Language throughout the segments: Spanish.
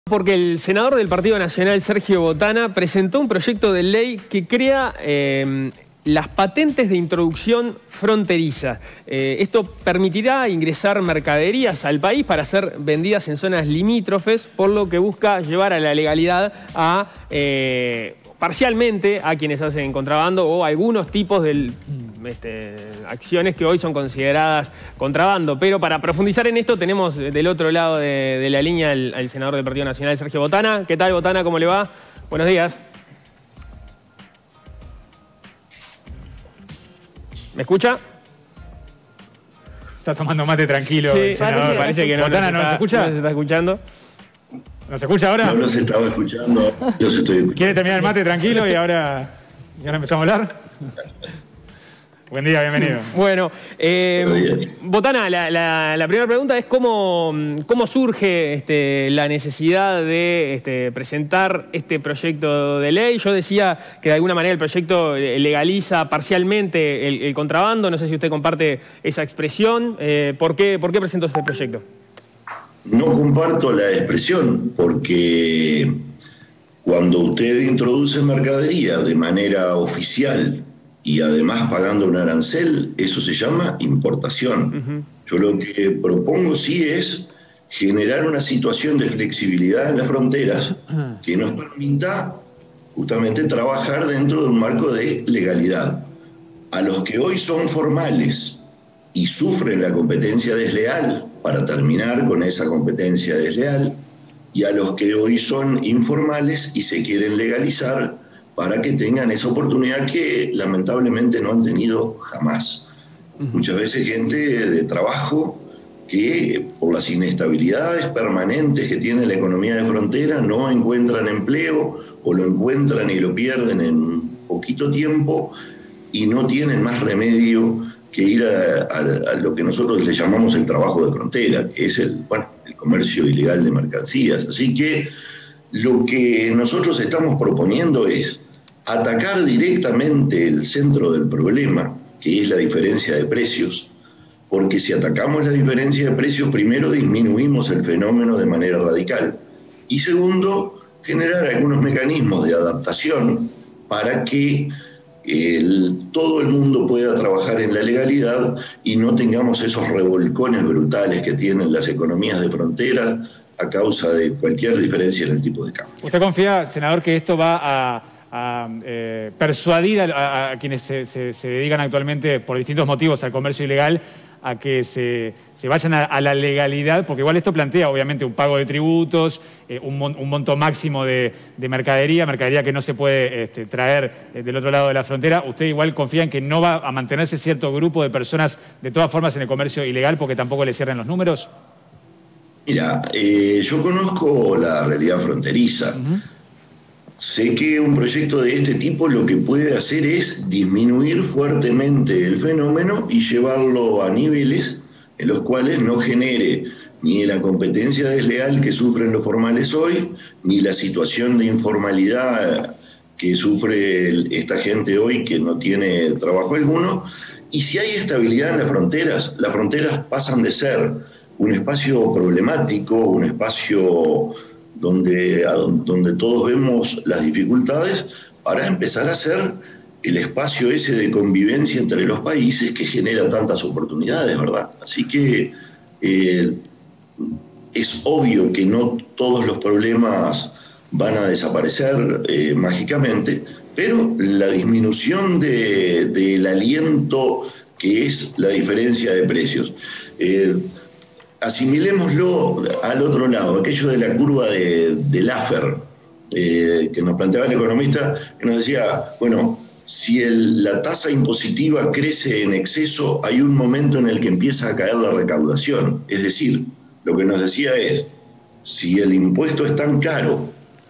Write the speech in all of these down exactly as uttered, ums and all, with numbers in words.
Porque el senador del Partido Nacional, Sergio Botana, presentó un proyecto de ley que crea eh, las patentes de introducción fronteriza. Eh, esto permitirá ingresar mercaderías al país para ser vendidas en zonas limítrofes, por lo que busca llevar a la legalidad a... Eh, parcialmente a quienes hacen contrabando o algunos tipos de este, acciones que hoy son consideradas contrabando. Pero para profundizar en esto tenemos del otro lado de, de la línea al, al senador del Partido Nacional, Sergio Botana. ¿Qué tal, Botana? ¿Cómo le va? Buenos días. ¿Me escucha? Está tomando mate tranquilo. Sí, senador. Parece que no. Botana, ¿no nos escucha? ¿No se está escuchando? ¿Nos escucha ahora? No los estaba escuchando, yo se estoy escuchando. ¿Quiere terminar el mate tranquilo y ahora, y ahora empezamos a hablar? Buen día, bienvenido. Bueno, eh, Botana, la, la, la primera pregunta es cómo, cómo surge este, la necesidad de este, presentar este proyecto de ley. Yo decía que de alguna manera el proyecto legaliza parcialmente el, el contrabando. No sé si usted comparte esa expresión. Eh, ¿por qué, ¿Por qué presentó este proyecto? No comparto la expresión porque cuando usted introduce mercadería de manera oficial y además pagando un arancel, eso se llama importación. Uh-huh. Yo lo que propongo sí es generar una situación de flexibilidad en las fronteras que nos permita justamente trabajar dentro de un marco de legalidad. A los que hoy son formales y sufren la competencia desleal, para terminar con esa competencia desleal, y a los que hoy son informales y se quieren legalizar para que tengan esa oportunidad que lamentablemente no han tenido jamás. Uh-huh. Muchas veces gente de trabajo que por las inestabilidades permanentes que tiene la economía de frontera no encuentran empleo o lo encuentran y lo pierden en poquito tiempo y no tienen más remedio que ir a, a, a lo que nosotros le llamamos el trabajo de frontera, que es el, bueno, el comercio ilegal de mercancías. Así que lo que nosotros estamos proponiendo es atacar directamente el centro del problema, que es la diferencia de precios, porque si atacamos la diferencia de precios, primero disminuimos el fenómeno de manera radical, y segundo, generar algunos mecanismos de adaptación para que El, todo el mundo pueda trabajar en la legalidad y no tengamos esos revolcones brutales que tienen las economías de frontera a causa de cualquier diferencia en el tipo de cambio. ¿Usted confía, senador, que esto va a, a eh, persuadir a, a quienes se, se, se dedican actualmente por distintos motivos al comercio ilegal a que se, se vayan a, a la legalidad? Porque igual esto plantea obviamente un pago de tributos, eh, un, mon, un monto máximo de, de mercadería, mercadería que no se puede este, traer eh, del otro lado de la frontera. ¿Usted igual confía en que no va a mantenerse cierto grupo de personas de todas formas en el comercio ilegal porque tampoco le cierren los números? Mira, eh, yo conozco la realidad fronteriza. Uh-huh. Sé que un proyecto de este tipo lo que puede hacer es disminuir fuertemente el fenómeno y llevarlo a niveles en los cuales no genere ni la competencia desleal que sufren los formales hoy, ni la situación de informalidad que sufre esta gente hoy que no tiene trabajo alguno. Y si hay estabilidad en las fronteras, las fronteras pasan de ser un espacio problemático, un espacio Donde, donde todos vemos las dificultades, para empezar a ser el espacio ese de convivencia entre los países que genera tantas oportunidades, ¿verdad? Así que eh, es obvio que no todos los problemas van a desaparecer eh, mágicamente, pero la disminución de, del aliento que es la diferencia de precios. Eh, Asimilémoslo al otro lado, aquello de la curva de, de Laffer, eh, que nos planteaba el economista, que nos decía, bueno, si el, la tasa impositiva crece en exceso, hay un momento en el que empieza a caer la recaudación. Es decir, lo que nos decía es, si el impuesto es tan caro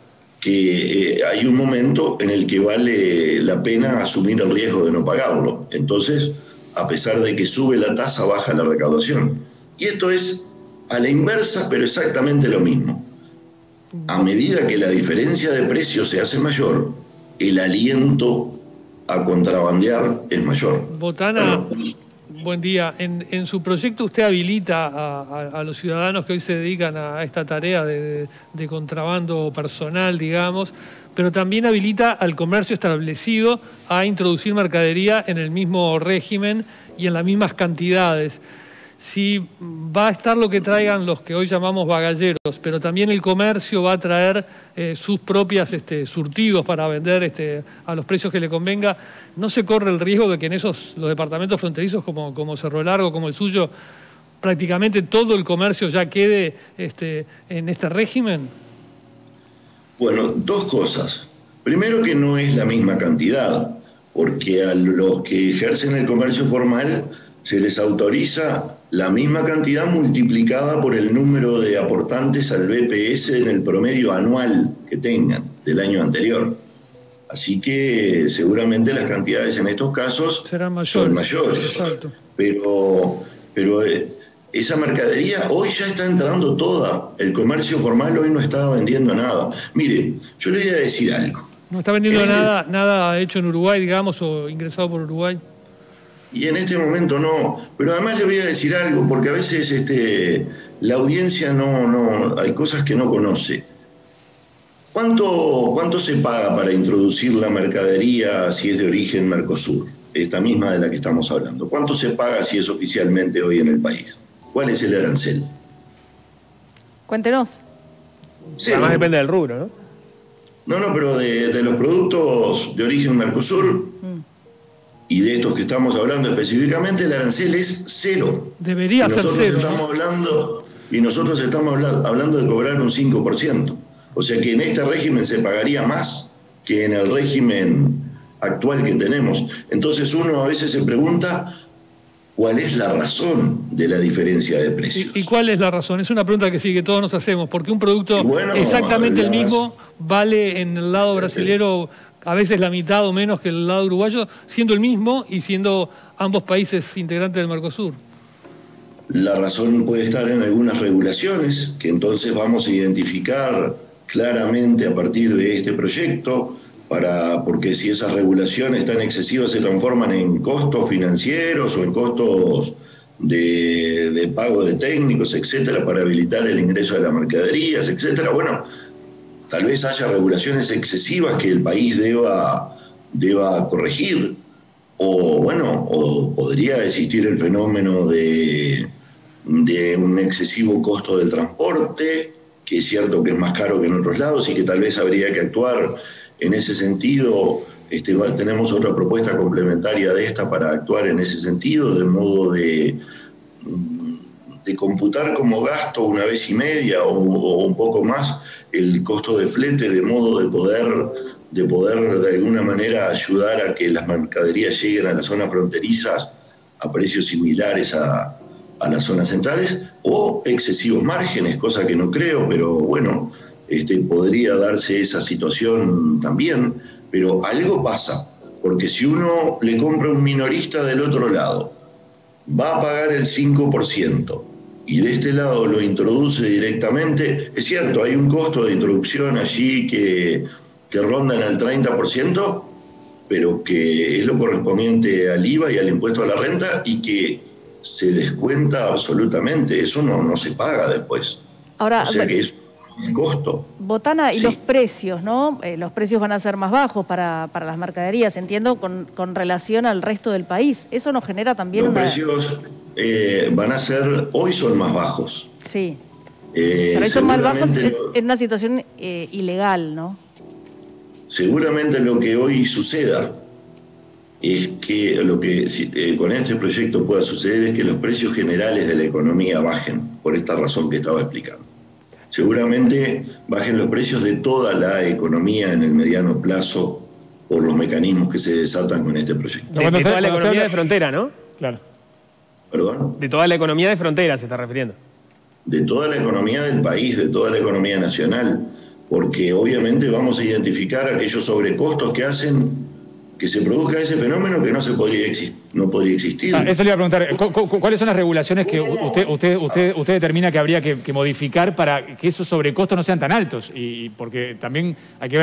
que eh, hay un momento en el que vale la pena asumir el riesgo de no pagarlo. Entonces, a pesar de que sube la tasa, baja la recaudación. Y esto es a la inversa, pero exactamente lo mismo. A medida que la diferencia de precios se hace mayor, el aliento a contrabandear es mayor. Botana, buen día. En, en su proyecto usted habilita a, a, a los ciudadanos que hoy se dedican a esta tarea de, de, de contrabando personal, digamos, pero también habilita al comercio establecido a introducir mercadería en el mismo régimen y en las mismas cantidades. Si va a estar lo que traigan los que hoy llamamos bagalleros, pero también el comercio va a traer eh, sus propias este, surtidos para vender este, a los precios que le convenga, ¿no se corre el riesgo de que en esos los departamentos fronterizos como, como Cerro Largo, como el suyo, prácticamente todo el comercio ya quede este, en este régimen? Bueno, dos cosas. Primero, que no es la misma cantidad, porque a los que ejercen el comercio formal se les autoriza la misma cantidad multiplicada por el número de aportantes al B P S en el promedio anual que tengan del año anterior. Así que seguramente las cantidades en estos casos serán mayores. Son mayores. Exacto. Pero, pero eh, esa mercadería hoy ya está entrando toda. El comercio formal hoy no está vendiendo nada. Mire, yo le voy a decir algo. ¿No está vendiendo este, nada, nada hecho en Uruguay, digamos, o ingresado por Uruguay? Y en este momento no, pero además le voy a decir algo, porque a veces este, la audiencia no, no, hay cosas que no conoce. ¿Cuánto, ¿Cuánto se paga para introducir la mercadería si es de origen Mercosur? Esta misma de la que estamos hablando. ¿Cuánto se paga si es oficialmente hoy en el país? ¿Cuál es el arancel? Cuéntenos. Sí, además depende del rubro, ¿no? No, no, pero de, de los productos de origen Mercosur... Mm. Y de estos que estamos hablando específicamente, el arancel es cero. Debería ser cero. Estamos hablando, y nosotros estamos habla, hablando de cobrar un cinco por ciento. O sea que en este régimen se pagaría más que en el régimen actual que tenemos. Entonces uno a veces se pregunta cuál es la razón de la diferencia de precios. ¿Y, y cuál es la razón? Es una pregunta que sí, que todos nos hacemos. Porque un producto bueno, exactamente las... el mismo vale en el lado brasilero a veces la mitad o menos que el lado uruguayo, siendo el mismo y siendo ambos países integrantes del Mercosur. La razón puede estar en algunas regulaciones, que entonces vamos a identificar claramente a partir de este proyecto, para, porque si esas regulaciones tan excesivas se transforman en costos financieros o en costos de, de pago de técnicos, etcétera, para habilitar el ingreso de las mercaderías, etcétera, bueno, tal vez haya regulaciones excesivas que el país deba, deba corregir, o bueno, o podría existir el fenómeno de, de un excesivo costo del transporte, que es cierto que es más caro que en otros lados y que tal vez habría que actuar en ese sentido. Este, tenemos otra propuesta complementaria de esta para actuar en ese sentido, de modo de... de computar como gasto una vez y media o, o un poco más el costo de flete, de modo de poder, de poder de alguna manera ayudar a que las mercaderías lleguen a las zonas fronterizas a precios similares a, a las zonas centrales, o excesivos márgenes, cosa que no creo, pero bueno, este, podría darse esa situación también, pero algo pasa, porque si uno le compra a un minorista del otro lado, va a pagar el cinco por ciento, y de este lado lo introduce directamente, es cierto, hay un costo de introducción allí que, que rondan al treinta por ciento, pero que es lo correspondiente al I V A y al impuesto a la renta y que se descuenta absolutamente, eso no, no se paga después. Ahora, o sea que es un costo. Botana, y sí. los precios, ¿no? Eh, los precios van a ser más bajos para, para las mercaderías, entiendo, con, con relación al resto del país. ¿Eso nos genera también los una...? Los precios eh, van a ser, hoy son más bajos. Sí, eh, pero son más bajos lo, en, en una situación eh, ilegal, ¿no? Seguramente lo que hoy suceda es que lo que eh, con este proyecto pueda suceder es que los precios generales de la economía bajen, por esta razón que estaba explicando. Seguramente bajen los precios de toda la economía en el mediano plazo por los mecanismos que se desatan con este proyecto. De, de toda la economía de frontera, ¿no? Claro. ¿Perdón? De toda la economía de frontera se está refiriendo. De toda la economía del país, de toda la economía nacional, porque obviamente vamos a identificar aquellos sobrecostos que hacen que se produzca ese fenómeno que no se podría existir, no podría existir. Ah, eso le iba a preguntar, ¿cu cu ¿cuáles son las regulaciones que usted, usted, usted, usted determina que habría que, que modificar para que esos sobrecostos no sean tan altos? Y porque también hay que ver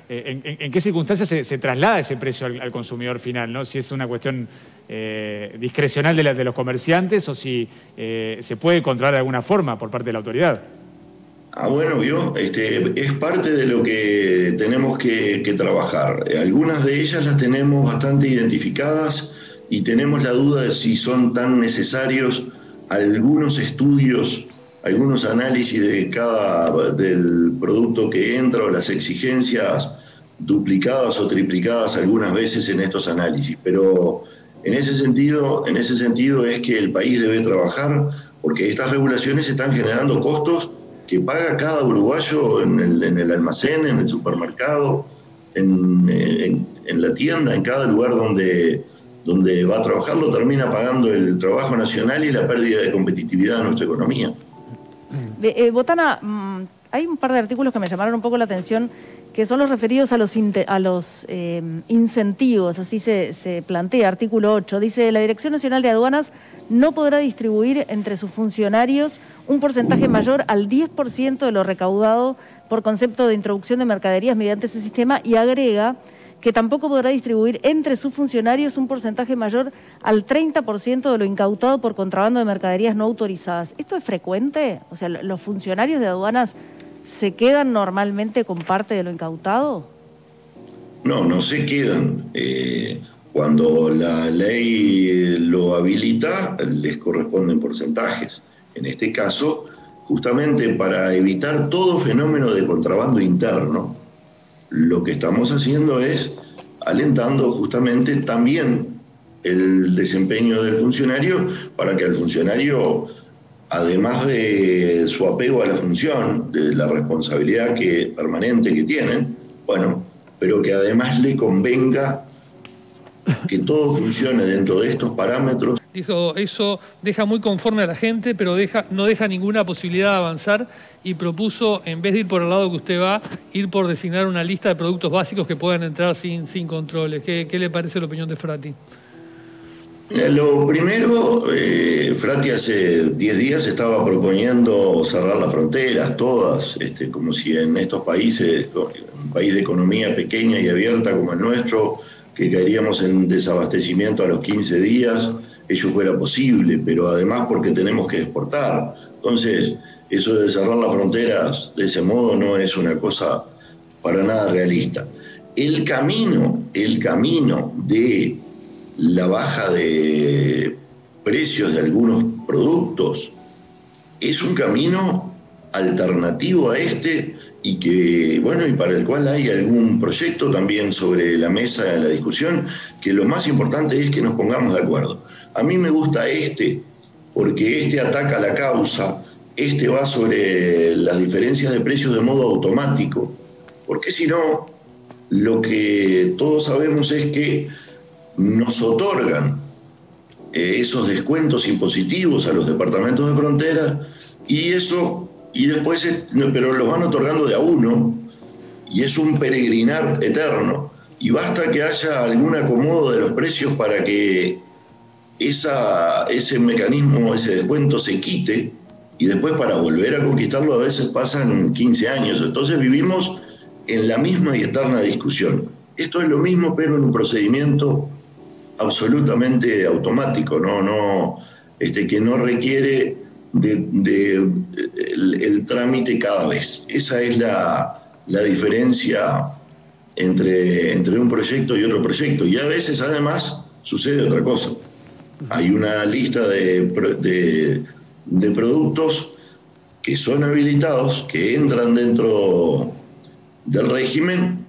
en, en, en qué circunstancias se, se traslada ese precio al, al consumidor final, ¿no? Si es una cuestión eh, discrecional de, la, de los comerciantes o si eh, se puede controlar de alguna forma por parte de la autoridad. Ah, bueno, vio, este, es parte de lo que tenemos que, que trabajar. Algunas de ellas las tenemos bastante identificadas y tenemos la duda de si son tan necesarios algunos estudios, algunos análisis de cada del producto que entra o las exigencias duplicadas o triplicadas algunas veces en estos análisis. Pero en ese sentido, en ese sentido es que el país debe trabajar porque estas regulaciones están generando costos que paga cada uruguayo en el, en el almacén, en el supermercado, en, en, en la tienda, en cada lugar donde, donde va a trabajar, lo termina pagando el trabajo nacional y la pérdida de competitividad de nuestra economía. Eh, eh, Botana, mmm, hay un par de artículos que me llamaron un poco la atención, que son los referidos a los, a los eh, incentivos, así se, se plantea, artículo ocho. Dice, la Dirección Nacional de Aduanas no podrá distribuir entre sus funcionarios un porcentaje mayor al diez por ciento de lo recaudado por concepto de introducción de mercaderías mediante ese sistema, y agrega que tampoco podrá distribuir entre sus funcionarios un porcentaje mayor al treinta por ciento de lo incautado por contrabando de mercaderías no autorizadas. ¿Esto es frecuente? O sea, ¿los funcionarios de aduanas se quedan normalmente con parte de lo incautado? No, no se quedan. Eh, cuando la ley lo habilita, les corresponden porcentajes. En este caso, justamente para evitar todo fenómeno de contrabando interno, lo que estamos haciendo es alentando justamente también el desempeño del funcionario para que el funcionario, además de su apego a la función, de la responsabilidad que, permanente que tienen, bueno, pero que además le convenga que todo funcione dentro de estos parámetros. Dijo, eso deja muy conforme a la gente, pero deja, no deja ninguna posibilidad de avanzar, y propuso, en vez de ir por el lado que usted va, ir por designar una lista de productos básicos que puedan entrar sin, sin controles. ¿Qué, qué le parece la opinión de Frati? Mira, lo primero, eh, Frati hace diez días estaba proponiendo cerrar las fronteras, todas, este, como si en estos países, un país de economía pequeña y abierta como el nuestro, que caeríamos en desabastecimiento a los quince días, ello fuera posible, pero además porque tenemos que exportar. Entonces, eso de cerrar las fronteras de ese modo no es una cosa para nada realista. El camino, el camino de la baja de precios de algunos productos es un camino alternativo a este y que, bueno, y para el cual hay algún proyecto también sobre la mesa en la discusión, que lo más importante es que nos pongamos de acuerdo. A mí me gusta este, porque este ataca la causa, este va sobre las diferencias de precios de modo automático, porque si no, lo que todos sabemos es que nos otorgan eh, esos descuentos impositivos a los departamentos de frontera, y eso, y después, pero los van otorgando de a uno, y es un peregrinar eterno, y basta que haya algún acomodo de los precios para que esa, ese mecanismo, ese descuento se quite, y después para volver a conquistarlo a veces pasan quince años. Entonces vivimos en la misma y eterna discusión. Esto es lo mismo, pero en un procedimiento absolutamente automático, no, no, este, que no requiere de, de, de el, el trámite cada vez. Esa es la, la diferencia entre, entre un proyecto y otro proyecto. Y a veces además sucede otra cosa. Hay una lista de, de, de productos que son habilitados, que entran dentro del régimen,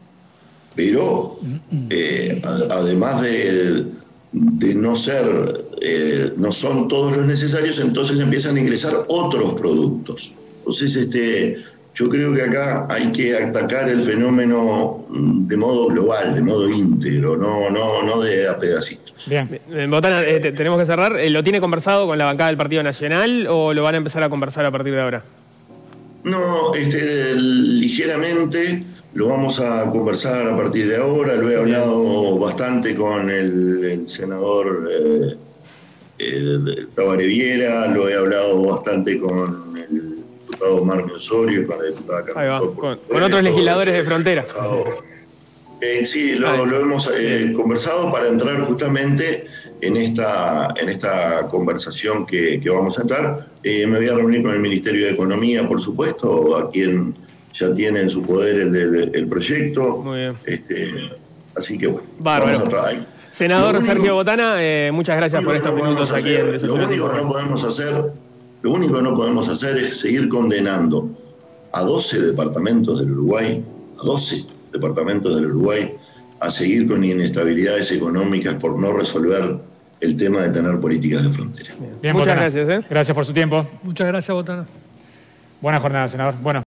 pero eh, a, además de, de no ser, eh, no son todos los necesarios, entonces empiezan a ingresar otros productos. Entonces, este, yo creo que acá hay que atacar el fenómeno de modo global, de modo íntegro, no, no, no de a pedacitos. Bien. Botana, eh, tenemos que cerrar. ¿Lo tiene conversado con la bancada del Partido Nacional o lo van a empezar a conversar a partir de ahora? No, este, ligeramente lo vamos a conversar a partir de ahora. Lo he hablado bastante con el, el senador eh, eh, Tabaré Viera, lo he hablado bastante con el diputado Marco Osorio, con la diputada Carmen. Con, con otros legisladores de frontera. Eh, sí, lo, lo hemos eh, conversado para entrar justamente en esta, en esta conversación que, que vamos a entrar. Eh, me voy a reunir con el Ministerio de Economía, por supuesto, a quien ya tiene en su poder el, el, el proyecto. Muy bien. Este, así que bueno, Bárbaro. vamos a trabajar. Senador Lo único- Sergio Botana, eh, muchas gracias por estos no minutos podemos aquí hacer- en Lo Desayuno único que no Informativo. podemos hacer, lo único que no podemos hacer es seguir condenando a doce departamentos del Uruguay, a doce departamentos del Uruguay, a seguir con inestabilidades económicas por no resolver el tema de tener políticas de frontera. Bien, Muchas Botana. gracias, ¿eh? Gracias por su tiempo. Muchas gracias, Botana. Buena jornada, senador. Bueno.